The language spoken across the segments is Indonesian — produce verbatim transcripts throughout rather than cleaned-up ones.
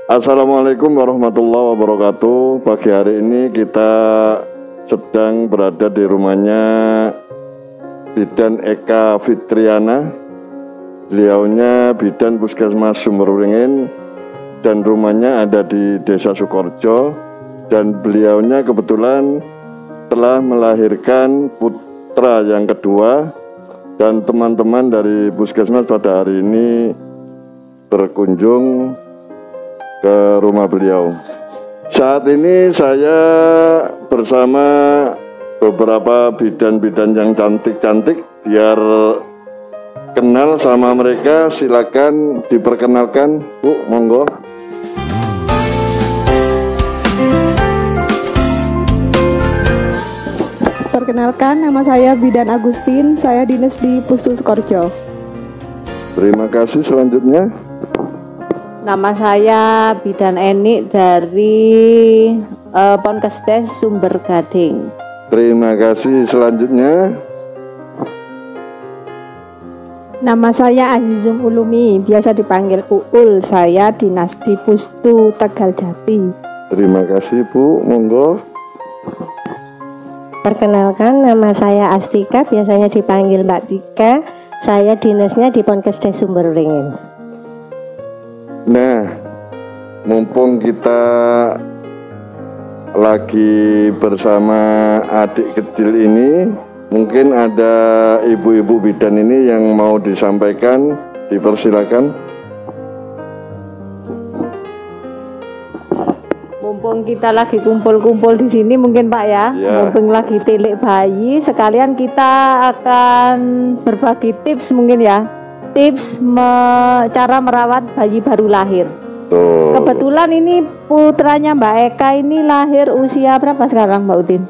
Assalamualaikum warahmatullahi wabarakatuh. Pagi hari ini kita sedang berada di rumahnya Bidan Eka Fitriana. Beliaunya Bidan Puskesmas Sumberwringin dan rumahnya ada di Desa Sukorjo. Dan beliaunya kebetulan telah melahirkan putra yang kedua. Dan teman-teman dari Puskesmas pada hari ini berkunjung ke rumah beliau. Saat ini saya bersama beberapa bidan-bidan yang cantik-cantik. Biar kenal sama mereka, silakan diperkenalkan, Bu, monggo. Perkenalkan, nama saya Bidan Agustin, saya dinas di Pustu Sukorjo. Terima kasih. Selanjutnya, nama saya Bidan Eni dari uh, Ponkesdes Sumber Gading. terima kasih. Selanjutnya, Nama saya Azizum Ulumi, biasa dipanggil Uul, saya dinas di Pustu Tegal Jati. terima kasih, Bu, monggo. Perkenalkan, nama saya Astika, biasanya dipanggil Mbak Tika. Saya dinasnya di Ponkesdes Sumberwringin. Nah, mumpung kita lagi bersama adik kecil ini, mungkin ada ibu-ibu bidan ini yang mau disampaikan, dipersilakan. Mumpung kita lagi kumpul-kumpul di sini mungkin Pak ya, Ya. mumpung lagi tilik bayi, sekalian kita akan berbagi tips mungkin ya, tips me- cara merawat bayi baru lahir. Tuh. Kebetulan ini putranya Mbak Eka ini lahir usia berapa sekarang Mbak Udin?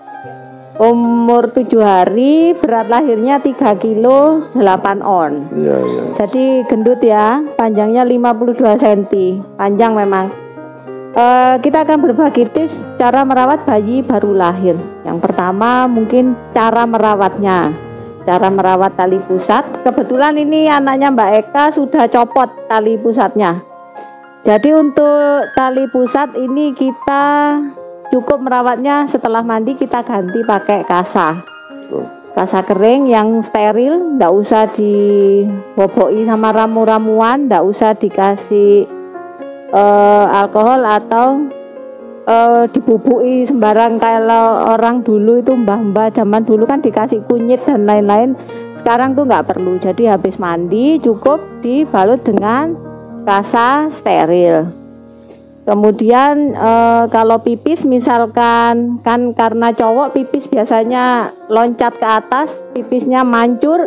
Umur tujuh hari, berat lahirnya tiga kilo delapan on. Ya, ya. Jadi gendut ya, panjangnya lima puluh dua sentimeter, panjang memang. Uh, kita akan berbagi tips cara merawat bayi baru lahir. Yang pertama mungkin cara merawatnya, cara merawat tali pusat. Kebetulan ini anaknya Mbak Eka sudah copot tali pusatnya. Jadi untuk tali pusat ini kita cukup merawatnya setelah mandi kita ganti pakai kasa. Kasa kering yang steril, ndak usah diboboi sama ramu-ramuan, ndak usah dikasih uh, alkohol atau uh, dibubui sembarang. Kalau orang dulu itu mbah-mbah zaman dulu kan dikasih kunyit dan lain-lain. Sekarang tuh nggak perlu. Jadi habis mandi cukup dibalut dengan kasa steril. Kemudian e, kalau pipis misalkan kan karena cowok pipis biasanya loncat ke atas, pipisnya mancur,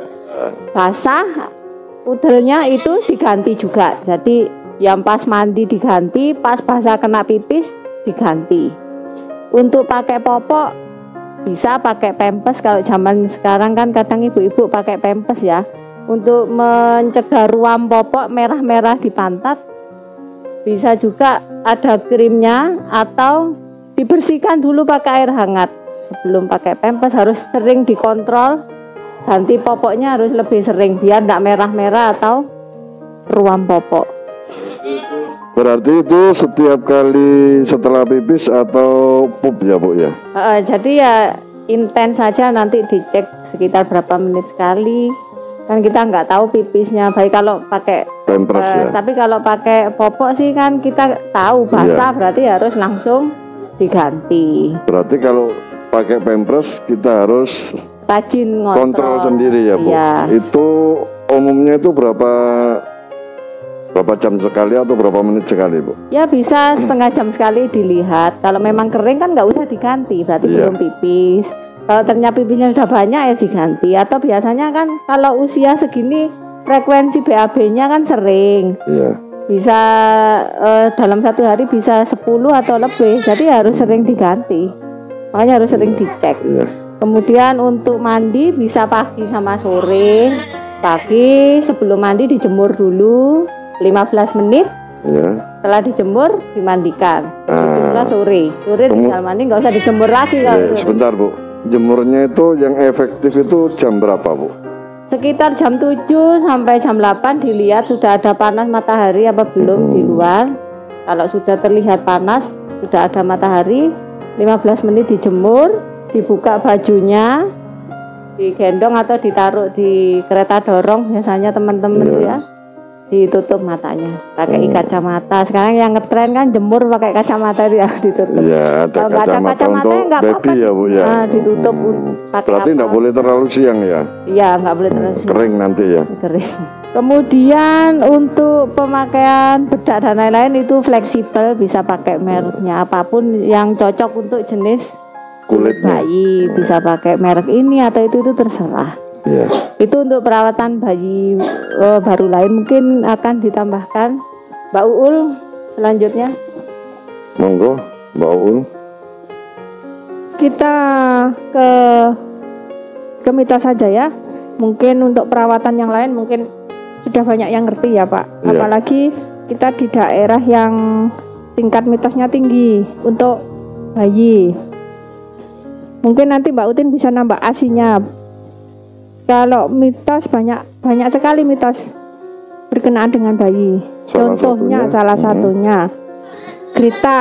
basah, udelnya itu diganti juga. Jadi yang pas mandi diganti, pas basah kena pipis diganti. Untuk pakai popok bisa pakai pempes. Kalau zaman sekarang kan kadang ibu-ibu pakai pempes ya. Untuk mencegah ruam popok merah-merah di pantat, bisa juga ada krimnya atau dibersihkan dulu pakai air hangat. Sebelum pakai pempes harus sering dikontrol, ganti popoknya harus lebih sering biar tidak merah-merah atau ruam popok. Berarti itu setiap kali setelah pipis atau pup ya, Bu ya? Uh, jadi ya intens saja, nanti dicek sekitar berapa menit sekali. Kan kita nggak tahu pipisnya baik kalau pakai Pampers uh, ya. tapi kalau pakai popok sih kan kita tahu basah, Iya. berarti harus langsung diganti. Berarti kalau pakai pampers kita harus Rajin ngontrol. kontrol sendiri ya, Bu. Iya. Itu umumnya itu berapa berapa jam sekali atau berapa menit sekali, Bu? Ya bisa setengah jam sekali dilihat. Kalau memang kering kan nggak usah diganti, berarti Iya. belum pipis. Kalau ternyata pipisnya sudah banyak ya diganti. Atau biasanya kan kalau usia segini frekuensi B A B-nya kan sering. Iya. Bisa eh, dalam satu hari bisa sepuluh atau lebih. Jadi harus sering diganti. Makanya harus sering dicek. Iya. Kemudian untuk mandi bisa pagi sama sore. Pagi sebelum mandi dijemur dulu lima belas menit. Iya. Setelah dijemur dimandikan. Ah. Setelah sore, sore Kemu- tinggal mandi, nggak usah dijemur lagi kalau Iya, sore. sebentar, Bu. Jemurnya itu yang efektif itu jam berapa, Bu? Sekitar jam tujuh sampai jam delapan dilihat sudah ada panas matahari apa belum di luar. Kalau sudah terlihat panas, sudah ada matahari, lima belas menit dijemur, dibuka bajunya, digendong atau ditaruh di kereta dorong biasanya teman-teman Iya. ya. Ditutup matanya pakai kacamata. Sekarang yang ngetren kan jemur pakai kacamata itu ya, ditutup. Iya, ada Kalau nggak ada kacamata kacamata untuk nggak baby apa-apa. ya Bu ya. Nah, ditutup Hmm. pakai Berarti apa? nggak boleh terlalu siang ya. Iya, nggak boleh terus Kering nanti ya. kering. Kemudian untuk pemakaian bedak dan lain-lain itu fleksibel, bisa pakai mereknya apapun yang cocok untuk jenis Kulitnya. bayi, bisa pakai merek ini atau itu itu terserah. Iya. Itu untuk perawatan bayi eh, baru lain. Mungkin akan ditambahkan Mbak Uul selanjutnya. Monggo Mbak Uul. Kita ke ke mitos saja ya. Mungkin untuk perawatan yang lain mungkin sudah banyak yang ngerti ya Pak. Iya. Apalagi kita di daerah yang tingkat mitosnya tinggi untuk bayi. Mungkin nanti Mbak Utin bisa nambah asinya. Kalau mitos banyak banyak sekali mitos berkenaan dengan bayi. Salah Contohnya satunya, salah mhm. satunya Grita.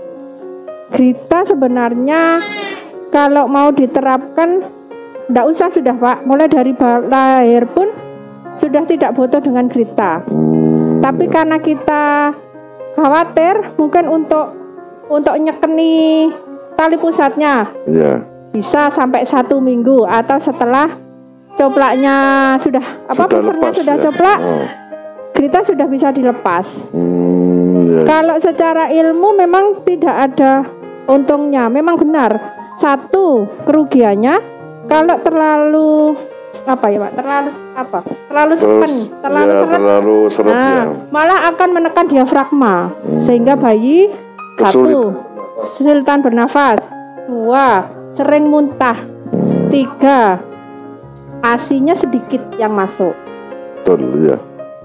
Grita sebenarnya kalau mau diterapkan tidak usah sudah Pak. Mulai dari ba- lahir pun sudah tidak butuh dengan Grita. Hmm. Tapi karena kita khawatir mungkin untuk untuk nyekeni tali pusatnya Iya. bisa sampai satu minggu atau setelah coplaknya sudah apa Sudah pusernya lepas sudah ya? coplak, Oh. Grita sudah bisa dilepas. Hmm, iya. Kalau secara ilmu memang tidak ada untungnya, memang benar. Satu kerugiannya kalau terlalu apa ya Pak? Terlalu apa? Terlalu Terus, sepen, terlalu ya, seret. terlalu seret Nah, ya. malah akan menekan diafragma sehingga bayi satu kesulitan bernafas, dua sering muntah, tiga asinya sedikit yang masuk, Betul ya.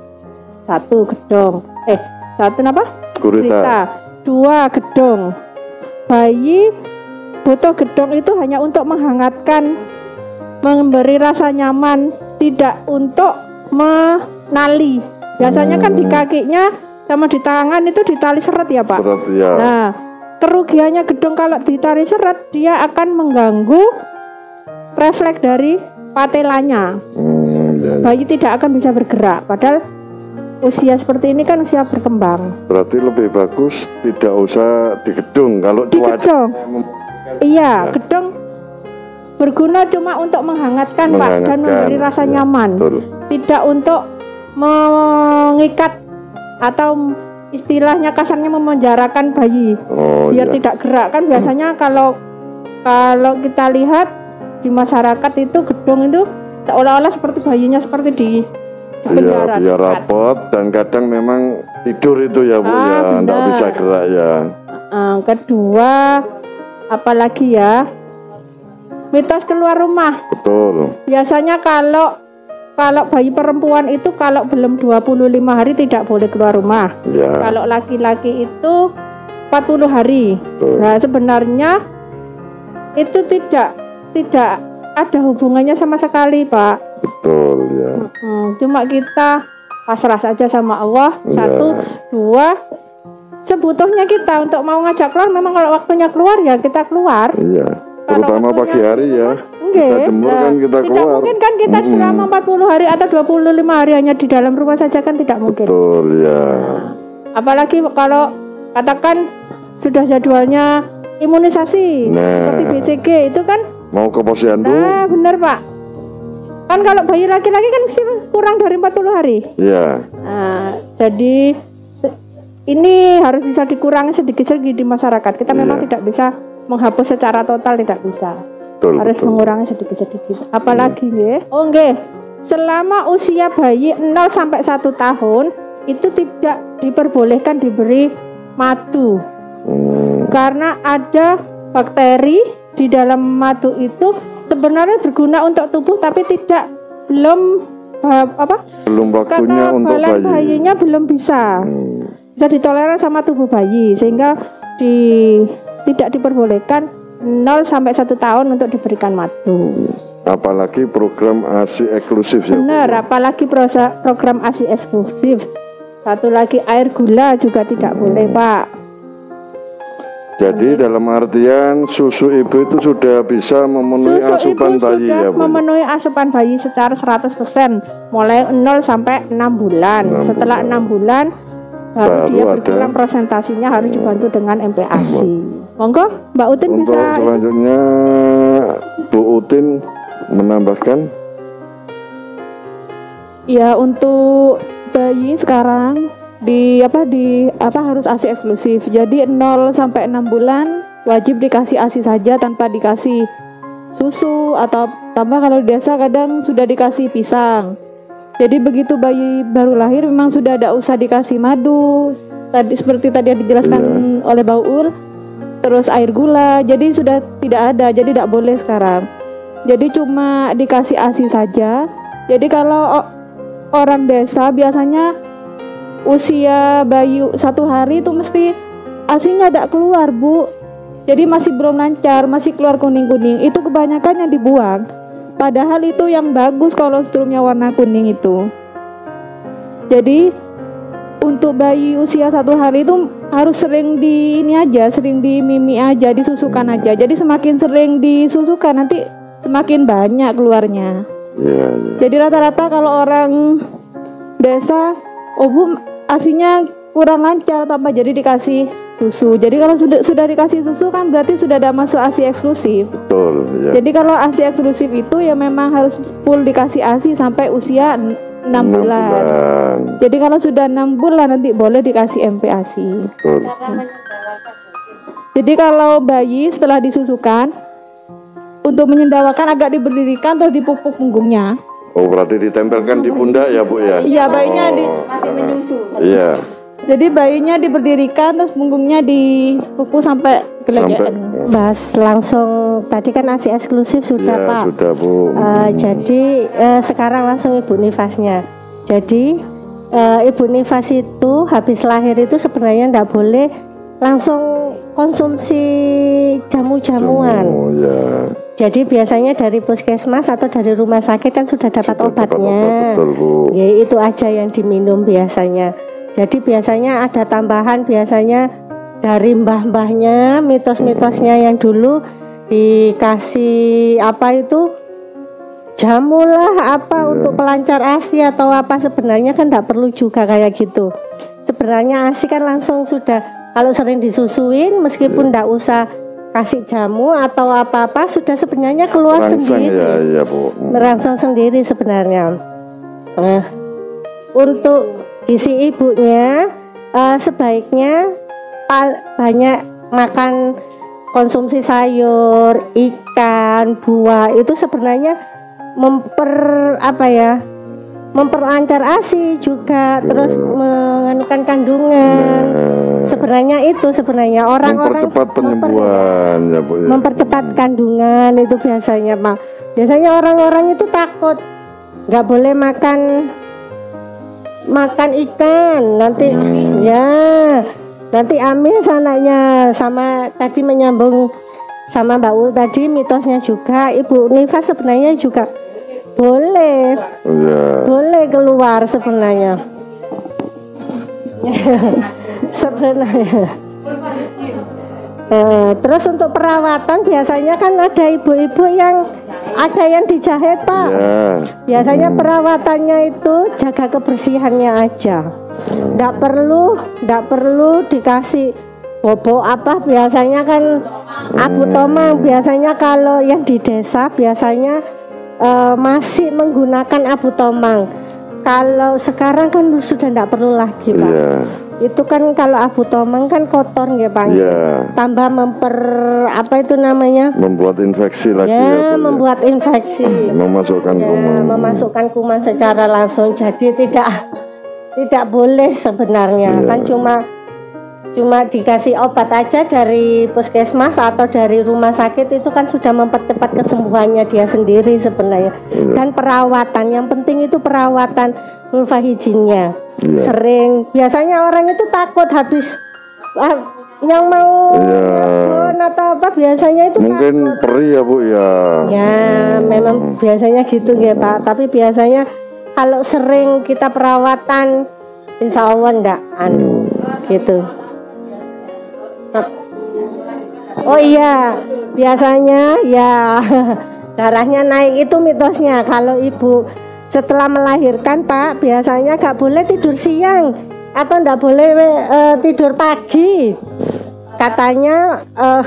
satu gedong, eh satu apa? Gurita. Dua gedong. Bayi butuh gedong itu hanya untuk menghangatkan, memberi rasa nyaman, tidak untuk menali. Biasanya kan di kakinya sama di tangan itu ditali seret ya Pak. Berat ya. Nah, kerugiannya gedong kalau ditali seret, dia akan mengganggu refleks dari patelanya. Hmm, ya, ya. Bayi tidak akan bisa bergerak. Padahal usia seperti ini kan usia berkembang. Berarti lebih bagus tidak usah digedung kalau Di cuaca gedong, iya, gedong berguna cuma untuk menghangatkan, Pak, dan menghangatkan. memberi rasa Ya, nyaman. betul. Tidak untuk mengikat atau istilahnya kasarnya memenjarakan bayi Oh, biar iya. tidak gerak. Kan biasanya kalau kalau kita lihat di masyarakat itu gedong itu seolah-olah seperti bayinya seperti di, di Iya, penjara. biar dekat. rapot dan kadang memang tidur itu ya Bu Ah, ya, benar. enggak bisa gerak ya. Eh, kedua, apalagi ya, mitos keluar rumah. Betul. Biasanya kalau kalau bayi perempuan itu kalau belum dua puluh lima hari tidak boleh keluar rumah. Ya. Kalau laki-laki itu empat puluh hari. Betul. Nah, sebenarnya itu tidak tidak ada hubungannya sama sekali, Pak. Betul ya. Hmm, cuma kita pasrah saja sama Allah. Ya. Satu, dua, sebutuhnya kita untuk mau ngajak keluar. Memang kalau waktunya keluar ya kita keluar. Iya. Terutama waktunya pagi hari ya. Enggak, Kita jemur nah, kan kita tidak keluar. mungkin kan kita Mm-mm. selama empat puluh hari atau dua puluh lima hari hanya di dalam rumah saja kan tidak mungkin. Betul ya. Apalagi kalau katakan sudah jadwalnya imunisasi Nah. seperti B C G itu kan. Mau ke posyandu? Nah, benar Pak. Kan kalau bayi laki-laki kan mesti kurang dari empat puluh hari. Iya. Nah, jadi se- ini harus bisa dikurangi sedikit-sedikit di masyarakat. Kita memang Iya. tidak bisa menghapus secara total, tidak bisa. Betul. Harus betul. mengurangi sedikit-sedikit. Apalagi nggih? Oh nggih. Selama usia bayi nol sampai satu tahun itu tidak diperbolehkan diberi madu. Hmm, Karena ada bakteri di dalam madu itu sebenarnya berguna untuk tubuh tapi tidak belum eh, apa? belum waktunya untuk kekebalan bayi. bayinya belum bisa. Hmm, Bisa ditoleran sama tubuh bayi sehingga di tidak diperbolehkan nol sampai satu tahun untuk diberikan madu. apalagi program A S I eksklusif ya. Bu? Benar, apalagi prosa- program A S I eksklusif. Satu lagi air gula juga tidak boleh, Pak. Jadi dalam artian susu ibu itu sudah bisa memenuhi Susu asupan ibu bayi sudah ya Bu? memenuhi asupan bayi secara seratus persen mulai nol sampai enam bulan. enam Setelah bulan. enam bulan baru, Baru dia ada- berkurang presentasinya, harus dibantu dengan M P A S I. Monggo Mbak Utin Untuk bisa. selanjutnya Bu Utin menambahkan. Ya, untuk bayi sekarang di apa di apa harus A S I eksklusif. Jadi nol sampai enam bulan wajib dikasih A S I saja tanpa dikasih susu, atau tambah kalau di desa kadang sudah dikasih pisang. Jadi begitu bayi baru lahir memang sudah tidak usah dikasih madu. Tadi seperti tadi yang dijelaskan oleh Baul, terus air gula. Jadi sudah tidak ada, jadi tidak boleh sekarang. Jadi cuma dikasih A S I saja. Jadi kalau o- orang desa biasanya usia bayi satu hari itu mesti A S I-nya tidak keluar, Bu. Jadi masih belum lancar, masih keluar kuning-kuning. Itu kebanyakan yang dibuang. Padahal itu yang bagus kalau strumnya warna kuning itu. Jadi untuk bayi usia satu hari itu harus sering di ini aja, sering di mimi aja, disusukan aja. Jadi semakin sering disusukan nanti semakin banyak keluarnya. Ya, ya. Jadi rata-rata kalau orang desa, oh Bu, asinya kurang lancar tambah jadi dikasih susu. Jadi kalau sudah sudah dikasih susu kan berarti sudah ada masuk A S I eksklusif. Betul ya. Jadi kalau A S I eksklusif itu ya memang harus full dikasih A S I sampai usia enam Enam bulan. bulan. Jadi kalau sudah enam bulan nanti boleh dikasih M P A S I. Betul. Jadi kalau bayi setelah disusukan, untuk menyendawakan agak diberdirikan terus dipupuk punggungnya. Oh berarti ditempelkan di pundak ya Bu ya? Iya, bayinya di Masih menyusu. Iya. Jadi bayinya diberdirikan terus punggungnya dipupuk sampai gelegean. Mas langsung tadi kan A S I eksklusif sudah Ya, Pak. sudah Bu. Eh, jadi eh, sekarang langsung ibu nifasnya. Jadi eh, ibu nifas itu habis lahir itu sebenarnya tidak boleh langsung konsumsi jamu-jamuan. Oh ya. Jadi biasanya dari puskesmas atau dari rumah sakit kan sudah dapat Sudah dapat obatnya. obat, betul, Bu. Ya itu aja yang diminum biasanya. Jadi biasanya ada tambahan, biasanya dari mbah-mbahnya, mitos-mitosnya yang dulu dikasih apa itu jamu lah apa untuk pelancar A S I atau apa, sebenarnya kan tidak perlu juga kayak gitu. Sebenarnya A S I kan langsung sudah, kalau sering disusuin meskipun tidak usah kasih jamu atau apa-apa sudah sebenarnya keluar Merangsang sendiri, ya, ya Bu. merangsang sendiri sebenarnya. Nah, untuk gizi ibunya eh, sebaiknya pal- banyak makan, konsumsi sayur, ikan, buah, itu sebenarnya memper apa ya, memperlancar A S I juga, terus menganukan kandungan. Sebenarnya itu sebenarnya orang-orang Mempercepat penyembuhan ya Bu ya. mempercepat kandungan itu biasanya Pak. Biasanya orang-orang itu takut nggak boleh makan makan ikan nanti ya nanti amis anaknya. Sama tadi menyambung sama Mbak Ul tadi mitosnya juga, ibu nifas sebenarnya juga boleh Ya. boleh keluar sebenarnya. Sebenarnya. Eh, terus untuk perawatan biasanya kan ada ibu-ibu yang ada yang dijahit Pak. Ya. Biasanya perawatannya itu jaga kebersihannya aja. Nggak perlu, nggak perlu dikasih bobo apa. Biasanya kan abu tomang. Biasanya kalau yang di desa biasanya eh, masih menggunakan abu tomang. Kalau sekarang kan sudah nggak perlu lagi Pak. Iya. Itu kan kalau abu tomang kan kotor nggih Pak. Iya. Tambah memper apa itu namanya? Membuat infeksi lagi ya, Bu, Ya, ya. membuat infeksi. Memasukkan Ya, kuman. memasukkan kuman secara langsung. Jadi tidak tidak boleh sebenarnya. Iya. Kan cuma cuma dikasih obat aja dari puskesmas atau dari rumah sakit, itu kan sudah mempercepat kesembuhannya dia sendiri sebenarnya. Dan perawatan, yang penting itu perawatan vulva hygiene-nya. Iya. Sering biasanya orang itu takut habis ah, yang mau Iya. nyabon atau apa biasanya itu Mungkin takut. perih ya Bu ya. Ya, memang biasanya gitu ya Pak. Tapi biasanya kalau sering kita perawatan insya Allah enggak anu gitu. Oh iya, biasanya ya darahnya naik itu mitosnya. Kalau ibu setelah melahirkan Pak, biasanya gak boleh tidur siang atau enggak boleh uh, tidur pagi. Katanya uh,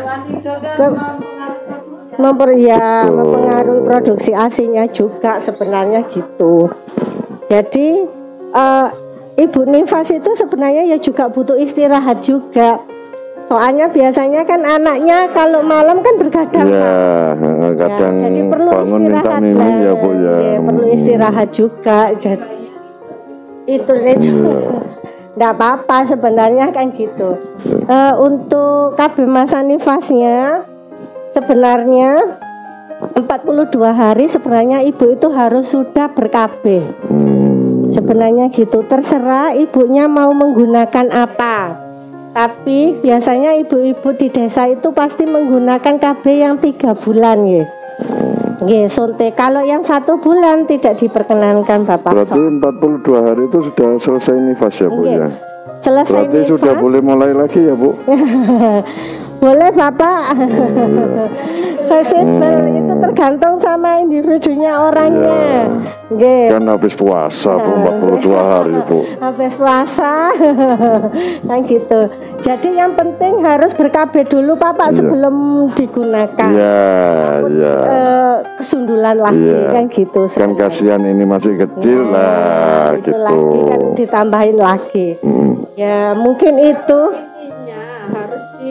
memper, ya, mempengaruhi produksi asinya juga sebenarnya gitu. Jadi uh, ibu nifas itu sebenarnya ya juga butuh istirahat juga. Soalnya biasanya kan anaknya kalau malam kan bergadang ya, kadang ya, jadi perlu bangun istirahat minta mimi ya Bu ya. ya perlu istirahat juga. Jadi itu itu enggak apa-apa sebenarnya kan gitu. Uh, untuk K B masa nifasnya sebenarnya empat puluh dua hari sebenarnya ibu itu harus sudah ber-K B. Hmm. Sebenarnya gitu, terserah ibunya mau menggunakan apa. Tapi biasanya ibu-ibu di desa itu pasti menggunakan K B yang tiga bulan ya. Nggih, suntik. Kalau yang satu bulan tidak diperkenankan Bapak. Berarti empat puluh dua hari itu sudah selesai nifas ya Bu ya. Selesai Berarti nifas. Sudah boleh mulai lagi ya Bu. Boleh Bapak. Fleksibel hmm. itu tergantung sama individunya orangnya. Ya. Kan habis puasa Bu, empat puluh dua hari Bu. Habis puasa. Kan gitu. Jadi yang penting harus ber-K B dulu Bapak ya. Sebelum digunakan. Iya, iya. Uh, kesundulan lagi ya. Kan gitu. Kan kasihan ini masih kecil ya, lah itu gitu. Lagi kan ditambahin lagi. Hmm. Ya, mungkin itu harus di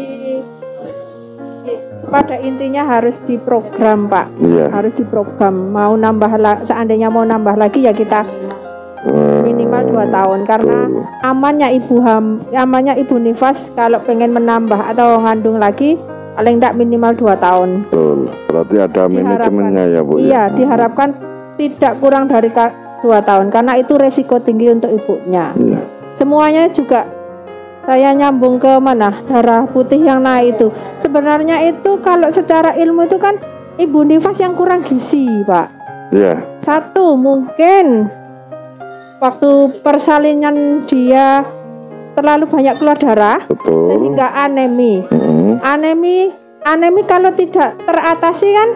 pada intinya harus diprogram Pak, yeah. harus diprogram. Mau nambah, seandainya mau nambah lagi ya kita minimal dua tahun karena amannya ibu ham, amannya ibu nifas kalau pengen menambah atau ngandung lagi paling tidak minimal dua tahun. Betul. Berarti ada manajemennya ya Bu. Iya, ya? Diharapkan tidak kurang dari dua tahun karena itu resiko tinggi untuk ibunya. Yeah. Semuanya juga. Saya nyambung ke mana darah putih yang naik itu. Sebenarnya itu kalau secara ilmu itu kan ibu nifas yang kurang gizi, Pak. Iya. Yeah. Satu mungkin waktu persalinan dia terlalu banyak keluar darah. Betul. Sehingga anemi. Mm-hmm. Anemi, anemi kalau tidak teratasi kan?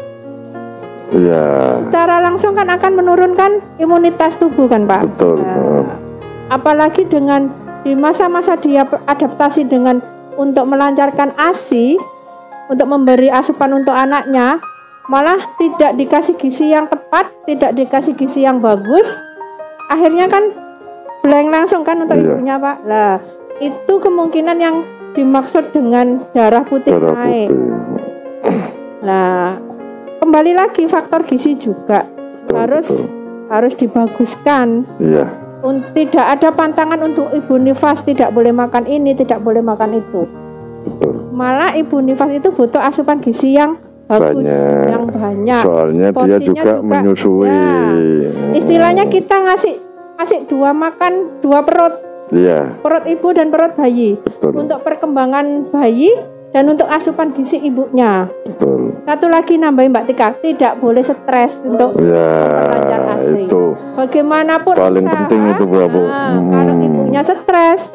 Iya. Yeah. Secara langsung kan akan menurunkan imunitas tubuh kan, Pak. Betul. Nah, apalagi dengan di masa-masa dia adaptasi dengan untuk melancarkan ASI, untuk memberi asupan untuk anaknya, malah tidak dikasih gizi yang tepat, tidak dikasih gizi yang bagus, akhirnya kan blank langsung kan untuk iya. ibunya Pak. Lah itu kemungkinan yang dimaksud dengan darah putih darah naik. Putih. Nah kembali lagi faktor gizi juga betul, harus betul. harus dibaguskan. Iya. Tidak ada pantangan untuk ibu nifas tidak boleh makan ini, tidak boleh makan itu. Malah ibu nifas itu butuh asupan gizi yang bagus, banyak. yang banyak. Soalnya dia juga, juga menyusui. Ya, istilahnya kita ngasih ngasih dua makan dua perut. Iya. Perut ibu dan perut bayi. Betul. Untuk perkembangan bayi dan untuk asupan gizi ibunya. Betul. Satu lagi nambahin Mbak Tika, tidak boleh stres untuk ya, memperlancar ASI. Itu bagaimanapun paling usaha, penting itu Bu. Nah, hmm. Kalau ibunya stres,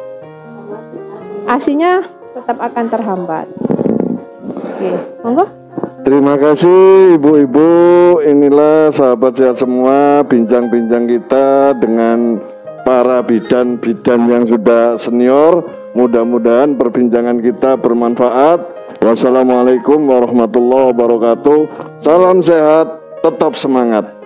ASINya tetap akan terhambat. Oke, monggo. Terima kasih ibu-ibu. Inilah sahabat sehat semua, bincang-bincang kita dengan para bidan-bidan yang sudah senior. Mudah-mudahan perbincangan kita bermanfaat. Wassalamualaikum warahmatullahi wabarakatuh. Salam sehat, tetap semangat.